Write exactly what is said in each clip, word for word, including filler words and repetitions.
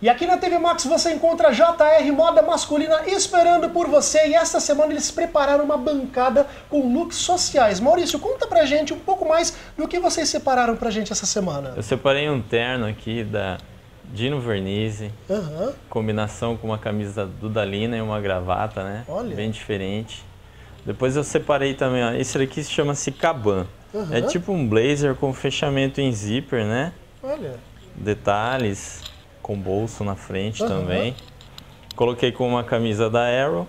E aqui na T V Max você encontra J R Moda Masculina esperando por você. E esta semana eles prepararam uma bancada com looks sociais. Maurício, conta pra gente um pouco mais do que vocês separaram pra gente essa semana. Eu separei um terno aqui da Dino Vernizzi, uhum. combinação com uma camisa Dudalina e uma gravata, né? Olha. Bem diferente. Depois eu separei também, ó, esse aqui chama-se Caban. Uhum. É tipo um blazer com fechamento em zíper, né? Olha. Detalhes, com bolso na frente uhum. também. Coloquei com uma camisa da Arrow.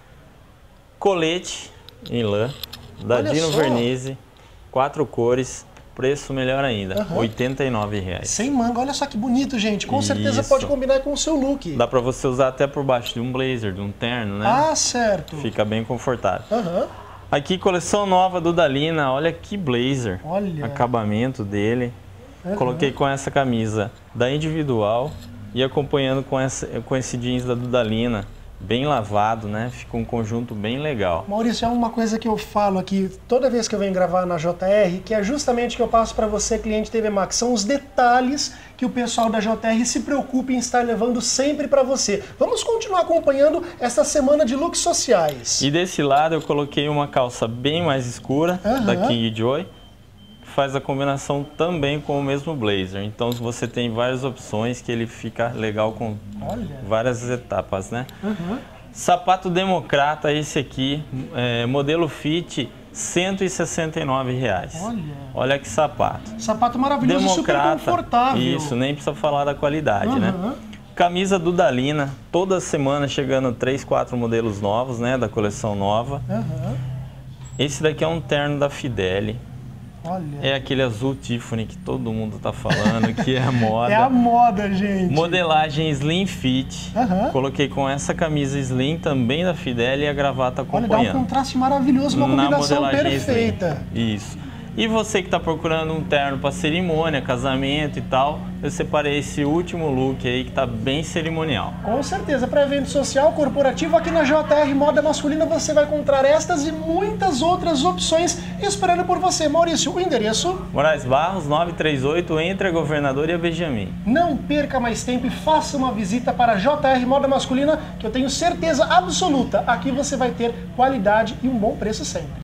Colete em lã, da Olha Dino só. Vernizzi. Quatro cores, preço melhor ainda, uhum. oitenta e nove reais. Sem manga, olha só que bonito, gente. Com Isso. certeza pode combinar com o seu look. Dá pra você usar até por baixo de um blazer, de um terno, né? Ah, certo. Fica bem confortável. Uhum. Aqui, coleção nova do Dudalina, olha que blazer. Olha. Acabamento dele. Uhum. Coloquei com essa camisa da Individual e acompanhando com, essa, com esse jeans da Dudalina. Bem lavado, né? Fica um conjunto bem legal. Maurício, é uma coisa que eu falo aqui toda vez que eu venho gravar na J R, que é justamente que eu passo para você, cliente T V Max, são os detalhes que o pessoal da J R se preocupa em estar levando sempre para você. Vamos continuar acompanhando essa semana de looks sociais. E desse lado eu coloquei uma calça bem mais escura, uhum. da King Joy. Faz a combinação também com o mesmo blazer. Então você tem várias opções que ele fica legal com Olha. várias etapas, né? Uhum. Sapato Democrata, esse aqui, é, modelo Fit, cento e sessenta e nove reais. Olha. Olha que sapato. Sapato maravilhoso, Democrata, super confortável. Isso, nem precisa falar da qualidade, uhum. né? Camisa Dudalina, toda semana chegando três, quatro modelos novos, né? Da coleção nova. Uhum. Esse daqui é um terno da Fideli. Olha. É aquele azul Tiffany que todo mundo tá falando, que é a moda. É a moda, gente. Modelagem Slim Fit. Uhum. Coloquei com essa camisa Slim também da Fideli e a gravata acompanhando. Olha, dá um contraste maravilhoso, uma Na combinação modelagem perfeita. Slim. Isso. E você que está procurando um terno para cerimônia, casamento e tal, eu separei esse último look aí que está bem cerimonial. Com certeza, para evento social, corporativo, aqui na J R Moda Masculina você vai encontrar estas e muitas outras opções esperando por você. Maurício, o endereço? Moraes Barros, novecentos e trinta e oito, entre a Governador e a Benjamin. Não perca mais tempo e faça uma visita para a J R Moda Masculina, que eu tenho certeza absoluta, aqui você vai ter qualidade e um bom preço sempre.